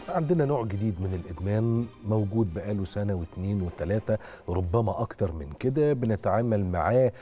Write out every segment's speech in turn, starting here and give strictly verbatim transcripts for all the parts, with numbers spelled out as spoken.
عندنا نوع جديد من الإدمان موجود بقاله سنة واثنين وثلاثة ربما أكتر من كده. بنتعامل معاه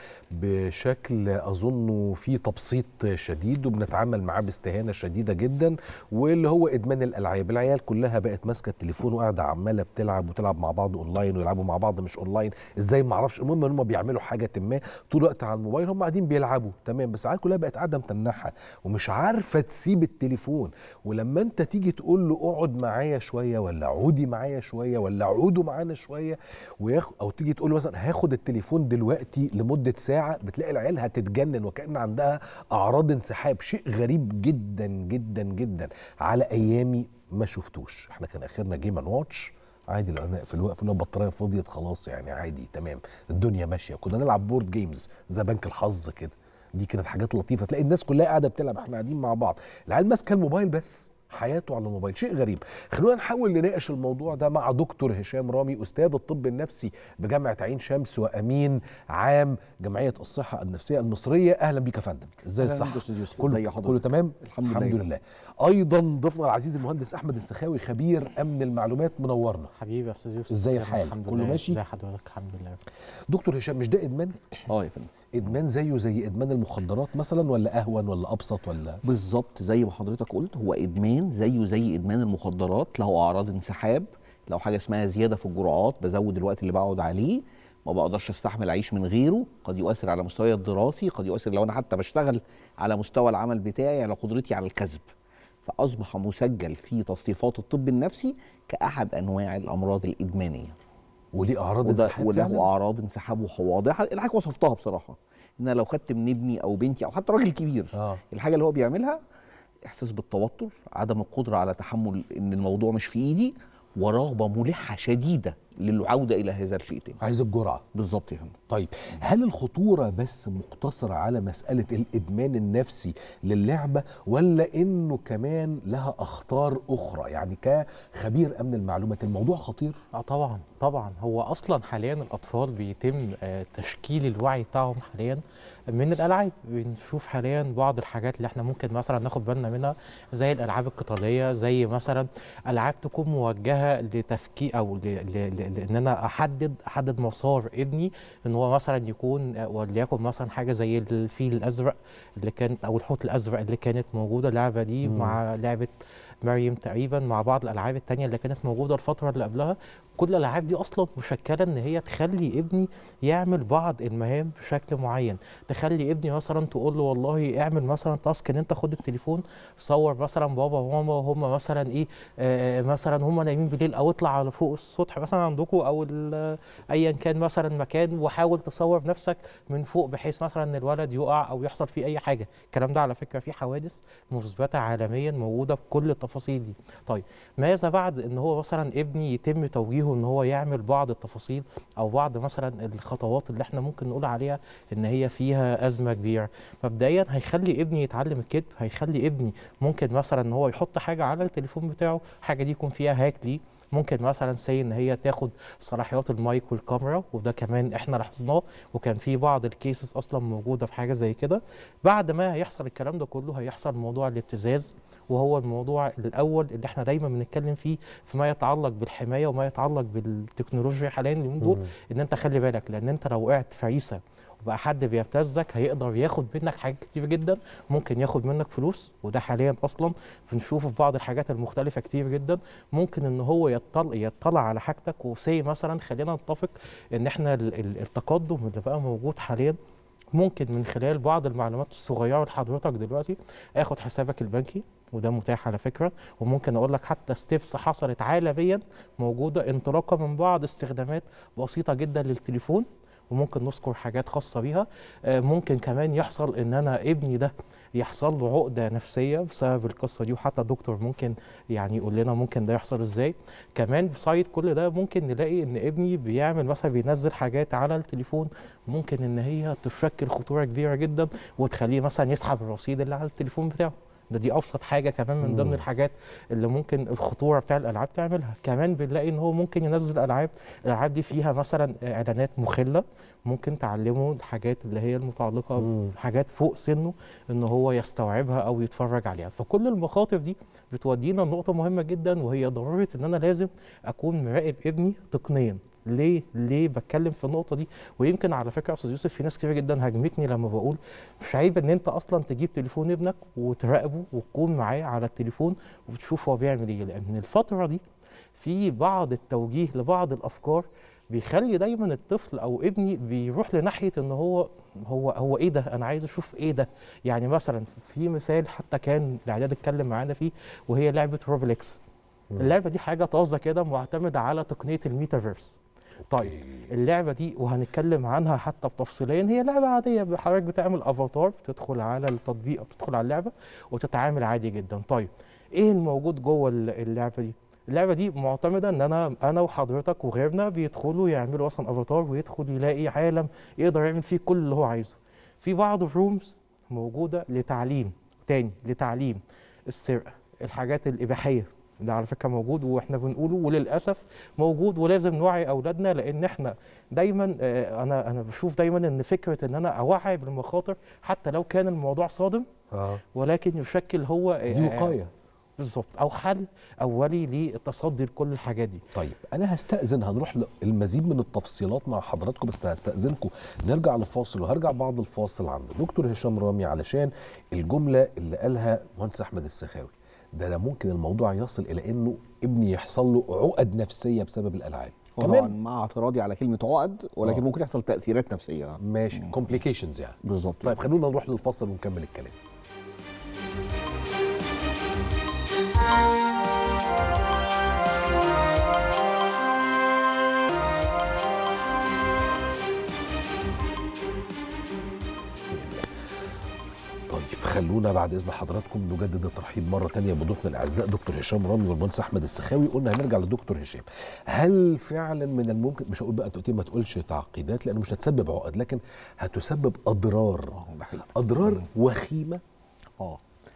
بشكل أظنه فيه تبسيط شديد، وبنتعامل معاه باستهانة شديدة جدا، واللي هو إدمان الألعاب. العيال كلها بقت ماسكة التليفون وقاعدة عمالة بتلعب وتلعب مع بعض أونلاين ويلعبوا مع بعض مش أونلاين، إزاي ما أعرفش. المهم إن هم بيعملوا حاجة ما طول الوقت على الموبايل، هم قاعدين بيلعبوا تمام، بس العيال كلها بقت قاعدة متنحة ومش عارفة تسيب التليفون. ولما أنت تيجي تقول له اقعد معايا شويه، ولا عودي معايا شويه، ولا عودوا معانا شويه، وياخد او تيجي تقول له مثلا هاخد التليفون دلوقتي لمده ساعه، بتلاقي العيال هتتجنن وكأن عندها اعراض انسحاب. شيء غريب جدا جدا جدا. على ايامي ما شفتوش. احنا كان اخرنا جيم ان واتش عادي، لو في الوقت لو البطاريه فضيت خلاص يعني عادي تمام، الدنيا ماشيه. كنا نلعب بورد جيمز زي بنك الحظ كده، دي كانت حاجات لطيفه، تلاقي الناس كلها قاعده بتلعب، احنا قاعدين مع بعض. العيال ماسكه الموبايل بس، حياته على الموبايل. شيء غريب. خلونا نحاول نناقش الموضوع ده مع دكتور هشام رامي، أستاذ الطب النفسي بجامعة عين شمس وأمين عام جمعية الصحة النفسية المصرية. أهلا بيك يا فندم. ازاي الصحة؟ كله, كله تمام؟ الحمد, الحمد لله. لله. أيضا ضيفنا العزيز المهندس أحمد السخاوي، خبير أمن المعلومات، منورنا. حبيبي يا أستاذ يوسف. ازاي الحال؟ كله ماشي؟ ازي حضرتك؟ الحمد لله. دكتور هشام، مش ده إدمان؟ اه يا فندم. ادمان زيه زي ادمان المخدرات مثلا، ولا اهون ولا ابسط ولا؟ بالظبط زي ما حضرتك قلت، هو ادمان زيه زي ادمان المخدرات. له اعراض انسحاب، له حاجه اسمها زياده في الجرعات، بزود الوقت اللي بقعد عليه، ما بقدرش استحمل اعيش من غيره. قد يؤثر على مستواي الدراسي، قد يؤثر لو انا حتى بشتغل على مستوى العمل بتاعي، على قدرتي على الكسب. فاصبح مسجل في تصنيفات الطب النفسي كاحد انواع الامراض الادمانيه. وليه اعراض انسحاب؟ وله اعراض انسحاب واضحه. الحاجه وصفتها بصراحه، ان انا لو خدت من ابني او بنتي او حتى راجل كبير آه. الحاجه اللي هو بيعملها احساس بالتوتر، عدم القدره على تحمل ان الموضوع مش في ايدي، ورغبه ملحه شديده للعوده الى هذا الشيء تاني. عايز الجرعه. بالظبط يا فندم. طيب، هل الخطوره بس مقتصره على مساله الادمان النفسي للعبه، ولا انه كمان لها اخطار اخرى؟ يعني كخبير امن المعلومات الموضوع خطير؟ اه طبعا طبعا. هو اصلا حاليا الاطفال بيتم آه تشكيل الوعي بتاعهم حاليا من الالعاب. بنشوف حاليا بعض الحاجات اللي احنا ممكن مثلا ناخد بالنا منها، زي الالعاب القتاليه، زي مثلا العاب تكون موجهه لتفكير او ل... ل... ل... ان انا احدد احدد مسار ابني، ان هو مثلا يكون وليكن مثلا حاجه زي الفيل الازرق اللي كانت، او الحوت الازرق اللي كانت موجوده. اللعبه دي مم. مع لعبه مريم تقريبا، مع بعض الالعاب التانية اللي كانت موجوده الفتره اللي قبلها. كل الالعاب دي اصلا مشكله ان هي تخلي ابني يعمل بعض المهام بشكل معين، تخلي ابني مثلا تقول له والله اعمل مثلا تاسك ان انت خد التليفون صور مثلا بابا وماما وهم مثلا ايه آه مثلا هم نايمين بالليل، او اطلع على فوق السطح مثلا عندكم او ايا كان مثلا مكان، وحاول تصور نفسك من فوق بحيث مثلا ان الولد يقع او يحصل فيه اي حاجه. الكلام ده على فكره في حوادث مثبته عالميا موجوده بكل التفاصيل دي. طيب، ماذا بعد ان هو مثلا ابني يتم توجيهه ان هو يعمل بعض التفاصيل او بعض مثلا الخطوات اللي احنا ممكن نقول عليها ان هي فيها ازمه كبيره؟ مبدئيا هيخلي ابني يتعلم الكذب، هيخلي ابني ممكن مثلا ان هو يحط حاجه على التليفون بتاعه، حاجه دي يكون فيها هاك ليه، ممكن مثلا سي ان هي تاخد صلاحيات المايك والكاميرا، وده كمان احنا لاحظناه، وكان في بعض الكيسز اصلا موجوده في حاجه زي كده. بعد ما هيحصل الكلام ده كله، هيحصل موضوع الابتزاز، وهو الموضوع الاول اللي احنا دايما بنتكلم فيه فيما يتعلق بالحمايه وما يتعلق بالتكنولوجيا حاليا اليومين دول، ان انت خلي بالك، لان انت لو وقعت في عيسى وبقى حد بيبتزك هيقدر ياخد منك حاجات كتير جدا، ممكن ياخد منك فلوس، وده حاليا اصلا بنشوفه في بعض الحاجات المختلفه كتير جدا. ممكن ان هو يطلع يطلع على حاجتك، وسي مثلا خلينا نتفق ان احنا التقدم اللي بقى موجود حاليا ممكن من خلال بعض المعلومات الصغيره لحضرتك دلوقتي اخد حسابك البنكي، وده متاح على فكره، وممكن اقول لك حتى ستيبس حصلت عالميا موجوده انطلاقا من بعض استخدامات بسيطه جدا للتليفون، وممكن نذكر حاجات خاصه بيها. ممكن كمان يحصل ان انا ابني ده يحصل له عقده نفسيه بسبب القصه دي، وحتى الدكتور ممكن يعني يقول لنا ممكن ده يحصل ازاي. كمان بسايد كل ده ممكن نلاقي ان ابني بيعمل مثلا بينزل حاجات على التليفون ممكن ان هي تشكل خطوره كبيره جدا، وتخليه مثلا يسحب الرصيد اللي على التليفون بتاعه. ده دي ابسط حاجه كمان من ضمن الحاجات اللي ممكن الخطوره بتاع الالعاب تعملها. كمان بنلاقي ان هو ممكن ينزل العاب، الالعاب دي فيها مثلا اعلانات مخله ممكن تعلمه الحاجات اللي هي المتعلقه بحاجات فوق سنه ان هو يستوعبها او يتفرج عليها. فكل المخاطر دي بتودينا لنقطه مهمه جدا، وهي ضروره ان انا لازم اكون مراقب ابني تقنيا. ليه ليه بتكلم في النقطه دي؟ ويمكن على فكره يا استاذ يوسف في ناس كتير جدا هاجمتني لما بقول مش عيب ان انت اصلا تجيب تليفون ابنك وتراقبه وتكون معاه على التليفون وتشوف هو بيعمل ايه، لان الفتره دي في بعض التوجيه لبعض الافكار بيخلي دايما الطفل او ابني بيروح لناحيه ان هو هو هو ايه ده، انا عايز اشوف ايه ده. يعني مثلا في مثال حتى كان الاعداد اتكلم معانا فيه، وهي لعبه روبلكس. اللعبه دي حاجه طازه كده معتمده على تقنيه الميتافيرس. طيب اللعبه دي وهنتكلم عنها حتى بتفصيليا، هي لعبه عاديه حضرتك بتعمل افاتار، بتدخل على التطبيق او بتدخل على اللعبه وتتعامل عادي جدا. طيب ايه الموجود جوه اللعبه دي؟ اللعبه دي معتمده ان انا انا وحضرتك وغيرنا بيدخلوا يعملوا اصلا افاتار، ويدخل يلاقي عالم يقدر يعمل فيه كل اللي هو عايزه. في بعض الرومز موجوده لتعليم، تاني لتعليم السرقه، الحاجات الاباحيه ده على فكره موجود واحنا بنقوله، وللاسف موجود، ولازم نوعي اولادنا، لان احنا دايما انا انا بشوف دايما ان فكره ان انا اوعي بالمخاطر حتى لو كان الموضوع صادم آه. ولكن يشكل هو دي وقايه بالظبط او حل اولي للتصدي لكل الحاجات دي. طيب انا هستاذن، هنروح للمزيد من التفصيلات مع حضراتكم، بس هستاذنكم نرجع لفاصل، وهرجع بعد الفاصل عند دكتور هشام رامي علشان الجمله اللي قالها مهندس احمد السخاوي ده, ده ممكن الموضوع يصل الى انه ابني يحصل له عقد نفسيه بسبب الالعاب. كمان مع اعتراضي على كلمه عقد، ولكن أوه. ممكن يحصل تاثيرات نفسيه. ماشي، كومبليكيشنز يعني. بالظبط. طيب خلونا نروح للفاصل ونكمل الكلام. خلونا بعد اذن حضراتكم نجدد الترحيب مره ثانيه بضيوفنا الاعزاء دكتور هشام رامي والمهندس احمد السخاوي. قلنا هنرجع للدكتور هشام، هل فعلا من الممكن، مش هقول بقى تقول ما تقولش تعقيدات لانه مش هتسبب عقد، لكن هتسبب اضرار اضرار وخيمه؟ اه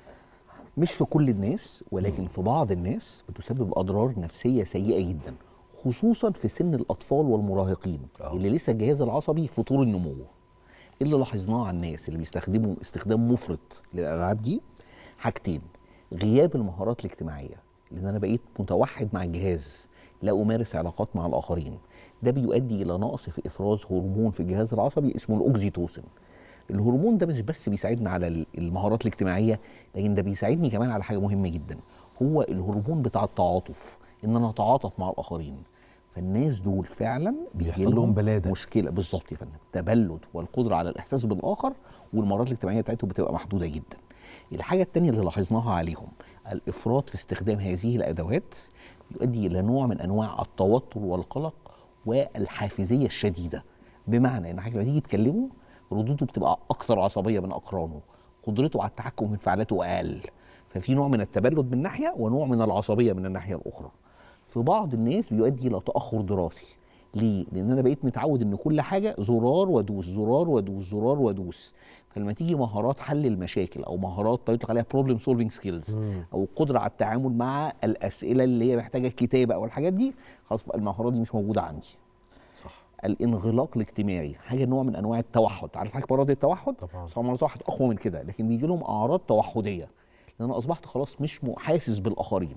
مش في كل الناس، ولكن في بعض الناس بتسبب اضرار نفسيه سيئه جدا، خصوصا في سن الاطفال والمراهقين أوه. اللي لسه الجهاز العصبي في طور النمو. اللي لاحظناه على الناس اللي بيستخدموا استخدام مفرط للالعاب دي حاجتين: غياب المهارات الاجتماعيه، لان انا بقيت متوحد مع الجهاز لا امارس علاقات مع الاخرين. ده بيؤدي الى نقص في افراز هرمون في الجهاز العصبي اسمه الاوكسيتوسين. الهرمون ده مش بس بيساعدنا على المهارات الاجتماعيه، لكن ده بيساعدني كمان على حاجه مهمه جدا، هو الهرمون بتاع التعاطف، ان انا اتعاطف مع الاخرين. فالناس دول فعلا بيحصل لهم بلاده، مشكله. بالظبط يا فندم، تبلد والقدره على الاحساس بالاخر، والمهارات الاجتماعيه بتاعتهم بتبقى محدوده جدا. الحاجه الثانيه اللي لاحظناها عليهم الافراط في استخدام هذه الادوات يؤدي الى نوع من انواع التوتر والقلق والحافزيه الشديده، بمعنى ان حاجه لما تيجي تكلمه ردوده بتبقى اكثر عصبيه من اقرانه، قدرته على التحكم في انفعالاته اقل، ففي نوع من التبلد من ناحيه ونوع من العصبيه من الناحيه الاخرى. في بعض الناس بيؤدي الى تاخر دراسي. ليه؟ لان انا بقيت متعود ان كل حاجه زرار وادوس زرار وادوس زرار وادوس، فلما تيجي مهارات حل المشاكل او مهارات بيطلق عليها بروبلم سولفنج سكيلز او القدره على التعامل مع الاسئله اللي هي محتاجه كتابه او الحاجات دي، خلاص بقى المهارات دي مش موجوده عندي. صح. الانغلاق الاجتماعي حاجه نوع من انواع التوحد. عارف حاجه مرض التوحد؟ طبعا. طبعا مرض التوحد اقوى من كده، لكن بيجي لهم اعراض توحديه لان انا اصبحت خلاص مش حاسس بالاخرين.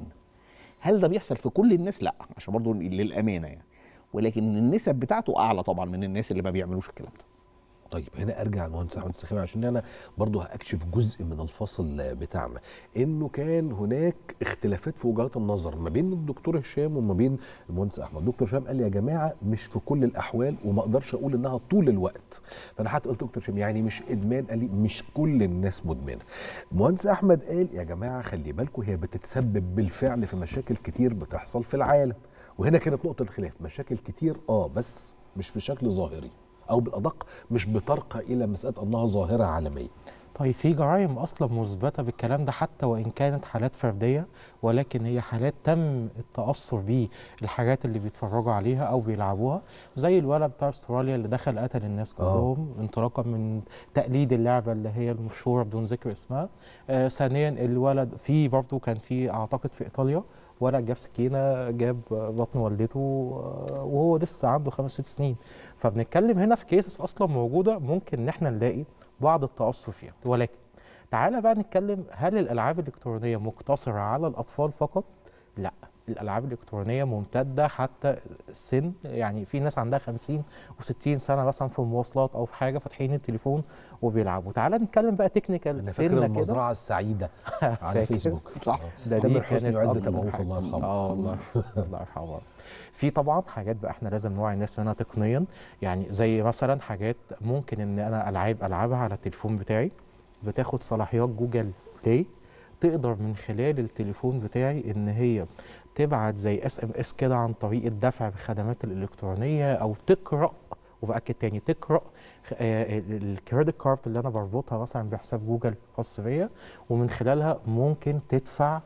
هل ده بيحصل في كل الناس؟ لا، عشان برضه للامانه يعني، ولكن النسب بتاعته اعلى طبعا من الناس اللي ما بيعملوش الكلام ده. طيب هنا ارجع لمهندس احمد السخاوي عشان انا برضه هاكشف جزء من الفصل بتاعنا، انه كان هناك اختلافات في وجهات النظر ما بين الدكتور هشام وما بين المهندس احمد. الدكتور هشام قال يا جماعه مش في كل الاحوال، وما اقدرش اقول انها طول الوقت، فانا حتى قلت دكتور هشام يعني مش ادمان، قال لي مش كل الناس مدمنه. المهندس احمد قال يا جماعه خلي بالكم هي بتتسبب بالفعل في مشاكل كتير بتحصل في العالم، وهنا كانت نقطه الخلاف، مشاكل كتير اه بس مش في شكل ظاهري، او بالادق مش بترقى الى مساله انها ظاهره عالميه. طيب في جرائم اصلا مثبته بالكلام ده حتى وان كانت حالات فرديه، ولكن هي حالات تم التاثر بالحاجات اللي بيتفرجوا عليها او بيلعبوها، زي الولد بتاع استراليا اللي دخل قتل الناس كلهم آه. انطلاقا من تقليد اللعبه اللي هي المشهوره بدون ذكر اسمها. آه ثانيا الولد في برضه كان في اعتقد في ايطاليا ولد جاب سكينه جاب بطن والدته وهو لسه عنده خمس ست سنين. فبنتكلم هنا في كيسز اصلا موجوده ممكن ان احنا نلاقي بعض التاثر فيها. ولكن تعالى بقى نتكلم، هل الالعاب الالكترونيه مقتصره على الاطفال فقط؟ لا، الالعاب الالكترونيه ممتده حتى السن، يعني في ناس عندها خمسين وستين سنه مثلا في المواصلات او في حاجه فاتحين التليفون وبيلعبوا. تعالى نتكلم بقى تكنيكال انا سنه فاكر كده. المزرعه السعيده على فيسبوك صح، ده تامر دي حسني كانت وعزت أكبر ابو عوف حاجة. الله يرحمه. اه الله الله يرحمه. في طبعا حاجات بقى احنا لازم نوعي الناس منها تقنيا، يعني زي مثلا حاجات ممكن ان انا العاب العبها على التليفون بتاعي بتاخد صلاحيات جوجل بلاي، تقدر من خلال التليفون بتاعي ان هي تبعت زي اس ام اس كده عن طريق الدفع بالخدمات الالكترونيه، او تقرا، وباكد تاني تقرا الكريدت كارد اللي انا بربطها مثلا بحساب جوجل خاص بيا، ومن خلالها ممكن تدفع.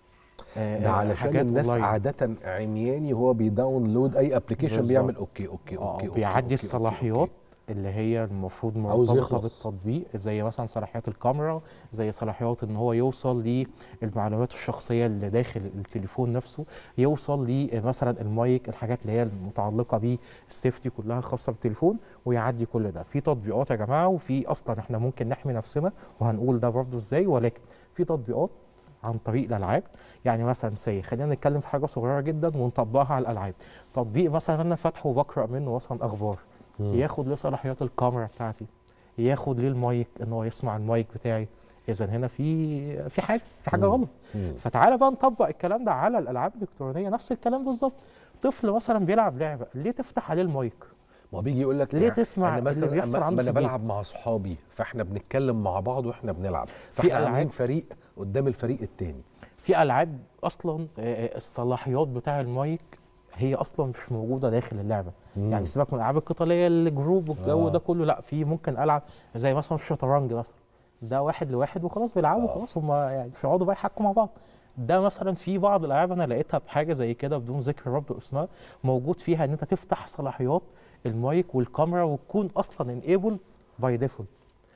ده علشان الناس أونلاين. عادة عمياني هو بيداونلود اي ابلكيشن بيعمل اوكي اوكي اوكي, أوكي بيعدي أوكي الصلاحيات أوكي أوكي. اللي هي المفروض مرتبطه بالتطبيق، زي مثلا صلاحيات الكاميرا، زي صلاحيات ان هو يوصل للمعلومات الشخصيه اللي داخل التليفون نفسه، يوصل لمثلا المايك، الحاجات اللي هي المتعلقه بالسيفتي كلها خاصه بالتليفون، ويعدي كل ده. في تطبيقات يا جماعه، وفي اصلا احنا ممكن نحمي نفسنا وهنقول ده برضه ازاي، ولكن في تطبيقات عن طريق الالعاب. يعني مثلا سي خلينا نتكلم في حاجه صغيره جدا ونطبقها على الالعاب. تطبيق مثلا انا فاتحه وبقرا منه مثلا اخبار، مم. ياخد لي صلاحيات الكاميرا بتاعتي، ياخد لي المايك ان هو يسمع المايك بتاعي. اذا هنا في في حاجه في حاجه غلط. فتعالى بقى نطبق الكلام ده على الالعاب الالكترونيه، نفس الكلام بالظبط. طفل مثلا بيلعب لعبه، ليه تفتح عليه المايك؟ ما بيجي يقول لك ليه تسمع أنا اللي بيحصل عنده؟ انا بلعب مع اصحابي، فاحنا بنتكلم مع بعض واحنا بنلعب، في العاب فريق قدام الفريق الثاني. في العاب اصلا الصلاحيات بتاع المايك هي اصلا مش موجوده داخل اللعبه. مم. يعني سيبك من الالعاب القتاليه الجروب والجو آه. ده كله، لا، في ممكن العب زي مثلا الشطرنج مثلا، ده واحد لواحد وخلاص بيلعبوا آه. خلاص، هم يعني مش هيقعدوا بقى يحكوا مع بعض. ده مثلا في بعض الالعاب انا لقيتها بحاجه زي كده بدون ذكر برضه اسمها، موجود فيها ان انت تفتح صلاحيات المايك والكاميرا وتكون اصلا انيبل باي ديفولت.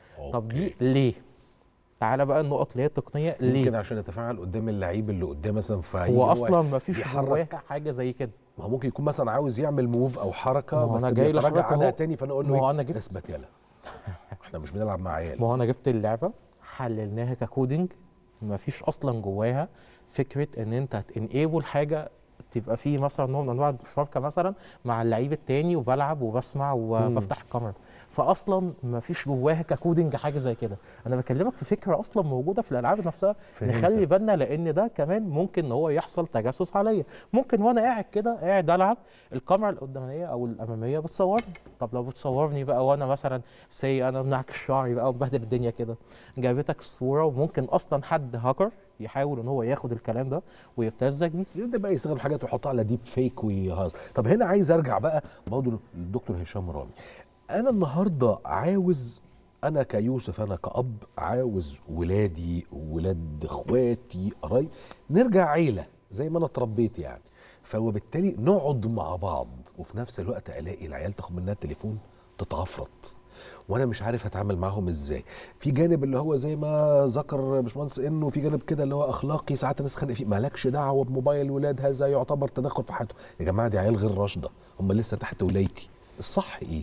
طب دي ليه؟ تعالى بقى النقط اللي هي التقنيه ليه؟ يمكن عشان يتفاعل قدام اللعيب اللي قدام مثلا، هو اصلا ما فيش جواه حاجه زي كده. ما هو ممكن يكون مثلا عاوز يعمل موف او حركه بس انا جاي بيتراجع عنها تاني، فانا اقول له ما انا جبت اثبت يلا احنا مش بنلعب مع عيال. ما هو انا جبت اللعبه حللناها ككودنج، ما فيش اصلا جواها فكره ان انت تنيبل حاجه تبقى فيه مثلا نوع من انواع المشاركه مثلا مع اللعيب التاني، وبلعب وبسمع وبفتح الكاميرا، فاصلا ما فيش جواها ككودنج حاجه زي كده. انا بكلمك في فكره اصلا موجوده في الالعاب نفسها. فهمت. نخلي بالنا لان ده كمان ممكن ان هو يحصل تجسس عليا. ممكن وانا قاعد كده قاعد العب، الكاميرا القدامانيه او الاماميه بتصورني. طب لو بتصورني بقى وانا مثلا سي انا منعكس شعري بقى ومبهدل الدنيا كده، جابتك الصوره، وممكن اصلا حد هاكر يحاول ان هو ياخد الكلام ده ويبتزك بيه، يبدا بقى يستخدم حاجات ويحطها على ديب فيك ويهز. طب هنا عايز ارجع بقى برضه للدكتور هشام رامي. انا النهارده عاوز، انا كيوسف، انا كأب عاوز ولادي ولاد اخواتي قرايب نرجع عيله زي ما انا اتربيت يعني، فوبالتالي نقعد مع بعض، وفي نفس الوقت الاقي العيال تاخد منها التليفون تتعفرط وانا مش عارف اتعامل معاهم ازاي. في جانب اللي هو زي ما ذكر باشمهندس انه في جانب كده اللي هو اخلاقي، ساعات الناس خانق فيه، مالكش دعوه بموبايل الولاد، هذا يعتبر تدخل في حياتهم. يا جماعه دي عيال غير راشده، هم لسه تحت ولايتي. الصح ايه؟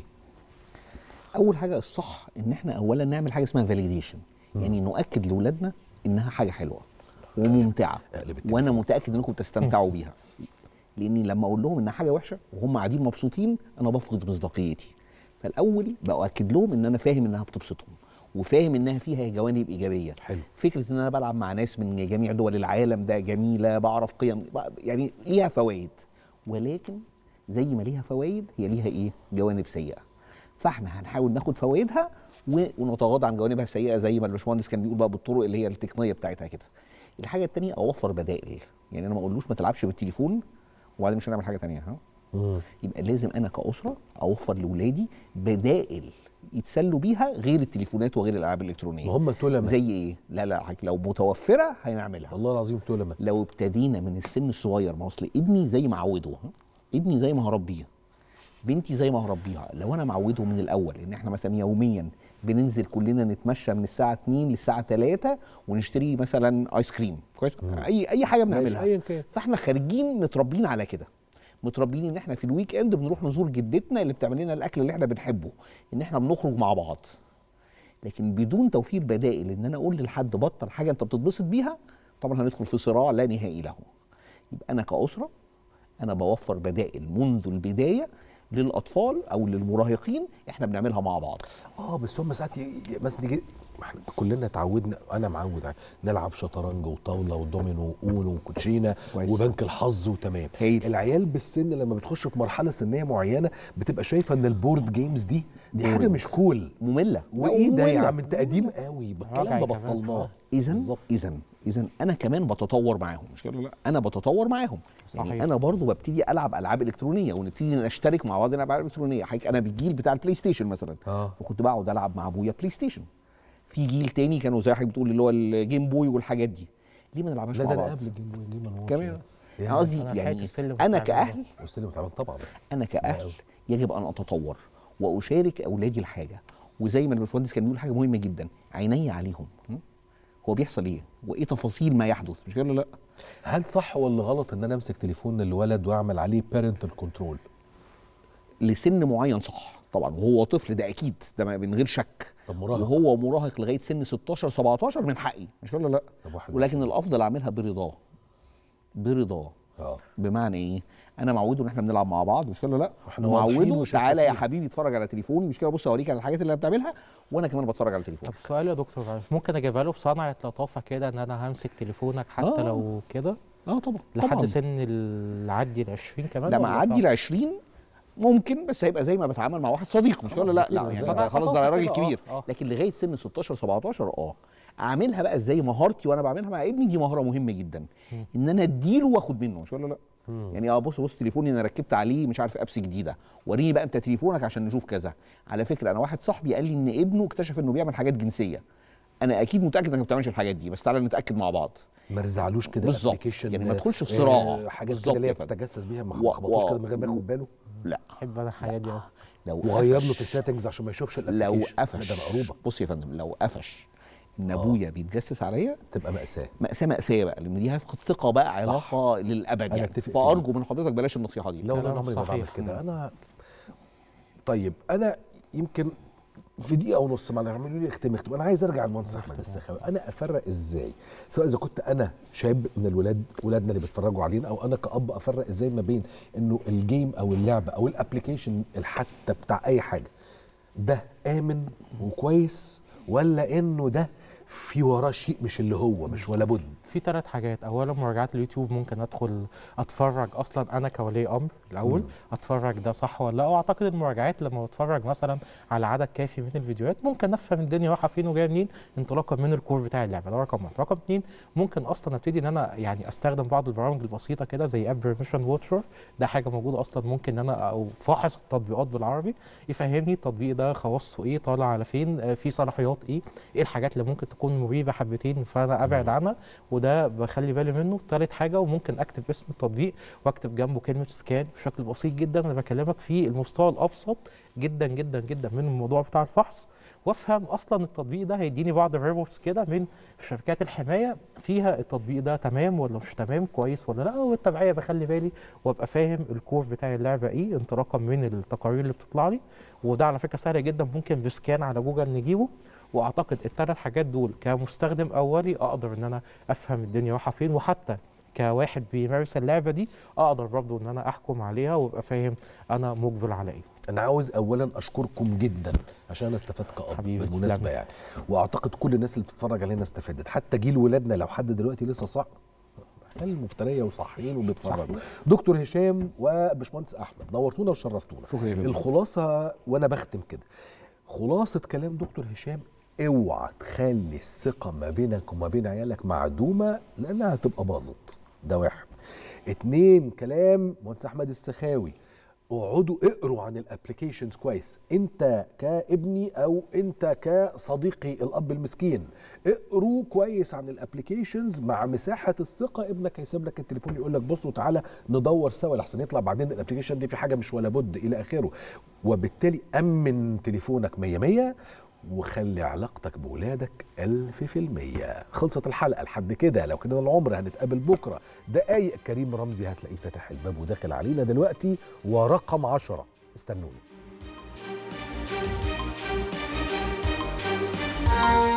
اول حاجه الصح ان احنا اولا نعمل حاجه اسمها فاليديشن، يعني نؤكد لاولادنا انها حاجه حلوه وممتعه وانا متاكد انكم تستمتعوا بيها. لاني لما اقول لهم انها حاجه وحشه وهم قاعدين مبسوطين انا بفقد مصداقيتي. فالاول باكد لهم ان انا فاهم انها بتبسطهم وفاهم انها فيها جوانب ايجابيه. حلو. فكره ان انا بلعب مع ناس من جميع دول العالم ده جميله، بعرف قيم، يعني ليها فوائد، ولكن زي ما ليها فوائد هي ليها ايه؟ جوانب سيئه. فاحنا هنحاول ناخد فوائدها ونتغاضى عن جوانبها السيئه زي ما الباشمهندس كان بيقول بقى بالطرق اللي هي التقنيه بتاعتها كده. الحاجه الثانيه اوفر بدائل، يعني انا ما اقولوش ما تلعبش بالتليفون وبعدين مش هنعمل حاجه ثانيه. ها مم. يبقى لازم انا كاسره اوفر لاولادي بدائل يتسلوا بيها غير التليفونات وغير الالعاب الالكترونيه. ما هم تلمة. زي ايه؟ لا لا حضرتك لو متوفره هنعملها والله العظيم تلمة. لو ابتدينا من السن الصغير، ما اصل ابني زي ما عوده، ابني زي ما هربيه، بنتي زي ما هربيها. لو انا معوده من الاول ان احنا مثلا يوميا بننزل كلنا نتمشى من الساعه اتنين للساعه تلاتة ونشتري مثلا ايس كريم كويس، اي اي حاجه بنعملها، ايا كان، فاحنا خارجين متربيين على كده، متربيين ان احنا في الويك اند بنروح نزور جدتنا اللي بتعمل لنا الاكل اللي احنا بنحبه، ان احنا بنخرج مع بعض. لكن بدون توفير بدائل ان انا اقول لحد بطل حاجه انت بتتبسط بيها، طبعا هندخل في صراع لا نهائي له. يبقى انا كاسره انا بوفر بدائل منذ البدايه للاطفال او للمراهقين، احنا بنعملها مع بعض. اه بس هم ساعات مثلا يجي احنا كلنا اتعودنا، انا معود نلعب شطرنج وطاوله ودومينو واونو وكوتشينه وبنك الحظ وتمام. هيل. العيال بالسن لما بتخش في مرحله سنيه معينه بتبقى شايفه ان البورد جيمز دي دي حاجه مش كول، ممله. وايه ده يا عم انت قديم قوي بالكلام ده بطلناه. اذا اذا اذا انا كمان بتطور معاهم، مش كده؟ لا انا بتطور معاهم. صحيح. يعني انا برضو ببتدي العب العاب الكترونيه ونبتدي نشترك مع بعض نلعب العاب الكترونيه. حضرتك انا بالجيل بتاع البلاي ستيشن مثلا، اه فكنت بقعد العب مع ابويا بلاي ستيشن. في جيل تاني كانوا زي حضرتك بتقول اللي هو الجيم بوي والحاجات دي، ليه ما نلعبهاش مع بعض؟ لا ده انا قبل الجيم بوي جيم واتش كمان. يعني قصدي يعني انا كاهل والسلم تعبان طبعا، انا كاهل يجب ان اتطور واشارك اولادي الحاجه. وزي ما الباشمهندس كان بيقول حاجه مهمه جدا، عيني عليهم، هو بيحصل ايه وايه تفاصيل ما يحدث، مش كده؟ لا هل صح ولا غلط ان انا امسك تليفون الولد واعمل عليه بارنتال كنترول؟ لسن معين صح طبعا، وهو طفل ده اكيد، ده من غير شك. طب مراهق، وهو مراهق لغايه سن ستاشر سبعتاشر من حقي، مش كده؟ لا ولكن الافضل اعملها برضاه، برضاه. اه بمعنى ايه؟ انا معوده ان احنا بنلعب مع بعض، مش كده؟ لا احنا معوده تعالى يا حبيبي اتفرج على تليفوني، مش كده؟ بص اوريك على الحاجات اللي انا بتعملها وانا كمان بتفرج على تليفوني. طب سؤال يا دكتور، ممكن اجيبها له بصنعه لطافه كده ان انا همسك تليفونك حتى آه. لو كده؟ اه طبعا لحد طبعًا. سن العدي ال عشرين كمان؟ لما اعدي ال عشرين ممكن، بس هيبقى زي ما بتعامل مع واحد صديق، مش كده؟ لا لا يعني خلاص ده راجل كبير. آه. آه. لكن لغايه سن ستاشر سبعتاشر اه اعملها بقى ازاي مهارتي وانا بعملها مع ابني، دي مهاره مهمه جدا. م. ان انا اديله واخد منه، مش كده؟ لا مم. يعني اه بص بص تليفوني انا ركبت عليه مش عارف ابس جديده، وريني بقى انت تليفونك عشان نشوف كذا. على فكره انا واحد صاحبي قال لي ان ابنه اكتشف انه بيعمل حاجات جنسيه، انا اكيد متاكد انك ما بتعملش الحاجات دي، بس تعالى نتاكد مع بعض. ما رزعلوش كده بالظبط، يعني ما ادخلش في صراع. آه حاجات كده اللي هي بتتجسس بيها ما خبطوش كده من غير ما ياخد باله. لا احب انا الحاجات دي. لو وغير له في السيتنجز عشان ما يشوفش لو قفش ده مقروبه. بص يا فندم، لو قفش ان ابويا بيتجسس عليا تبقى مأساة مأساة مأساة بقى، لان دي هيفقد ثقة بقى، علاقة للأبد يعني. فأرجو من حضرتك بلاش النصيحة دي. لا انا عمري ما بعمل كده. انا طيب انا يمكن في دقيقة ونص ما اعملوا لي اختم اختم انا عايز ارجع للمهندس احمد السخاوي. انا افرق ازاي، سواء اذا كنت انا شاب من الولاد ولادنا اللي بيتفرجوا علينا، او انا كأب افرق ازاي ما بين انه الجيم او اللعبة او الابلكيشن حتى بتاع اي حاجة ده آمن وكويس، ولا انه ده في وراه شيء مش اللي هو مش ولا بد؟ في ثلاث حاجات. اولا مراجعات اليوتيوب، ممكن ادخل اتفرج اصلا انا كولي امر الاول مم. اتفرج ده صح ولا لا. واعتقد المراجعات لما بتفرج مثلا على عدد كافي من الفيديوهات ممكن افهم الدنيا رايحه فين وجايه منين انطلاقا من الكور بتاع اللعبه. ده رقم واحد. رقم اثنين، ممكن اصلا ابتدي ان انا يعني استخدم بعض البرامج البسيطه كده زي اب بريميشن واتشر، ده حاجه موجوده اصلا، ممكن ان انا او فاحص التطبيقات بالعربي يفهمني التطبيق ده خواصه ايه، طالع على فين، في صلاحيات ايه، ايه الحاجات اللي ممكن تكون مريبه حبتين فانا ابعد عنها، وده بخلي بالي منه. ثالث حاجه، وممكن اكتب اسم التطبيق واكتب جنبه كلمه سكان بشكل بسيط جدا. انا بكلمك في المستوى الابسط جدا جدا جدا من الموضوع بتاع الفحص، وافهم اصلا التطبيق ده هيديني بعض الريبورتس كده من شركات الحمايه فيها التطبيق ده تمام ولا مش تمام، كويس ولا لا. والتبعيه بخلي بالي وابقى فاهم الكور بتاع اللعبه ايه انطلاقا من التقارير اللي بتطلع لي. وده على فكره سهل جدا، ممكن بسكان على جوجل نجيبه. واعتقد الثلاث حاجات دول كمستخدم اولي اقدر ان انا افهم الدنيا رايحه فين، وحتى كواحد بيمارس اللعبه دي اقدر برضه ان انا احكم عليها وابقى فاهم انا مقبل على ايه. انا عاوز اولا اشكركم جدا عشان انا استفدت كأب بالمناسبه يعني، واعتقد كل الناس اللي بتتفرج علينا استفادت، حتى جيل ولادنا لو حد دلوقتي لسه صح المفتريه وصاحيين وبيتفرجوا. دكتور هشام وباشمهندس احمد نورتونا وشرفتونا. شكرا. الخلاصه وانا بختم كده، خلاصه كلام دكتور هشام، اوعى تخلي الثقه ما بينك وما بين عيالك معدومه لانها هتبقى باظت. ده واحد. اتنين، كلام مهندس احمد السخاوي، اقعدوا اقروا عن الابلكيشنز كويس، انت كابني او انت كصديقي الاب المسكين، اقروا كويس عن الابلكيشنز. مع مساحه الثقه ابنك هيسيب لك التليفون يقول لك بص وتعالى ندور سوا، لحسن يطلع بعدين الابلكيشن دي في حاجه مش ولا بد الى اخره. وبالتالي امن تليفونك مية مية، وخلي علاقتك بولادك ألف في المية. خلصت الحلقة لحد كده، لو كده العمر هنتقابل بكرة دقايق. كريم رمزي هتلاقيه فاتح الباب وداخل علينا دلوقتي، ورقم عشرة استنوني.